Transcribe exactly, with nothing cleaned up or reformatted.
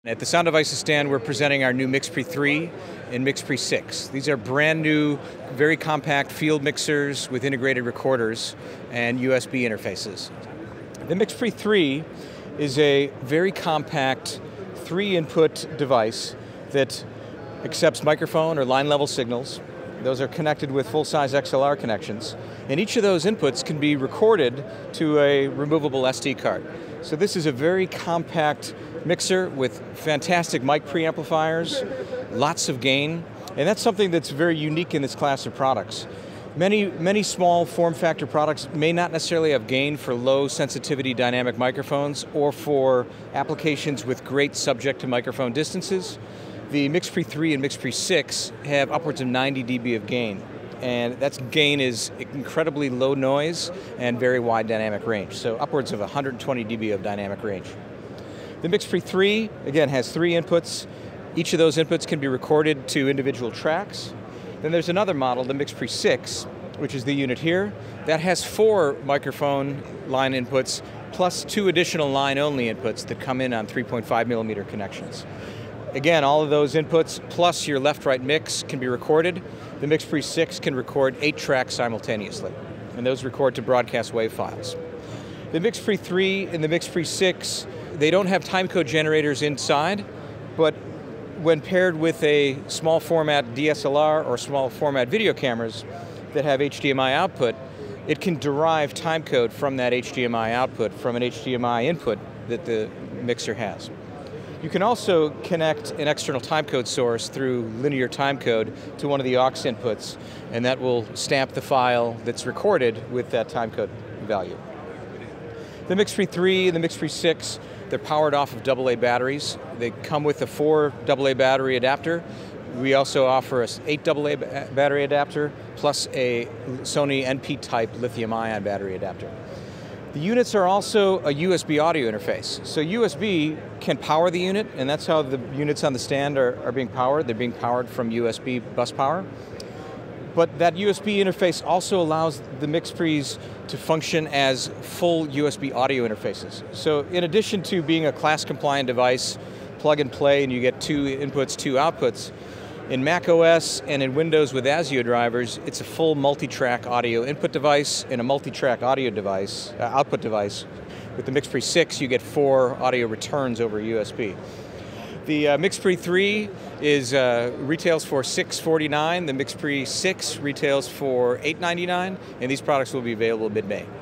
At the Sound Devices stand, we're presenting our new MixPre three and MixPre six. These are brand new, very compact field mixers with integrated recorders and U S B interfaces. The MixPre three is a very compact three-input device that accepts microphone or line-level signals. Those are connected with full-size X L R connections, and each of those inputs can be recorded to a removable S D card. So this is a very compact mixer with fantastic mic preamplifiers, lots of gain, and that's something that's very unique in this class of products. Many, many small form factor products may not necessarily have gain for low sensitivity dynamic microphones or for applications with great subject to microphone distances. The MixPre three and MixPre six have upwards of ninety D B of gain, and that gain is incredibly low noise and very wide dynamic range, so upwards of one hundred twenty D B of dynamic range. The MixPre three, again, has three inputs. Each of those inputs can be recorded to individual tracks. Then there's another model, the MixPre six, which is the unit here. That has four microphone line inputs, plus two additional line-only inputs that come in on three point five millimeter connections. Again, all of those inputs, plus your left-right mix, can be recorded. The MixPre six can record eight tracks simultaneously, and those record to broadcast wave files. The MixPre three and the MixPre six, they don't have timecode generators inside, but when paired with a small format D S L R or small format video cameras that have H D M I output, it can derive timecode from that H D M I output from an H D M I input that the mixer has. You can also connect an external timecode source through linear timecode to one of the aux inputs, and that will stamp the file that's recorded with that timecode value. The MixPre three and the MixPre six, they're powered off of double A batteries. They come with a four double A battery adapter. We also offer an eight double A battery adapter, plus a Sony N P-type lithium-ion battery adapter. The units are also a U S B audio interface. So U S B can power the unit, and that's how the units on the stand are, are being powered. They're being powered from U S B bus power. But that U S B interface also allows the MixPres to function as full U S B audio interfaces. So in addition to being a class-compliant device, plug and play, and you get two inputs, two outputs, in Mac O S and in Windows with ASIO drivers, it's a full multi-track audio input device and a multi-track audio device, uh, output device. With the MixPre six, you get four audio returns over U S B. The uh, MixPre three is uh, retails for six forty-nine. The MixPre six retails for eight ninety-nine, and these products will be available mid-May.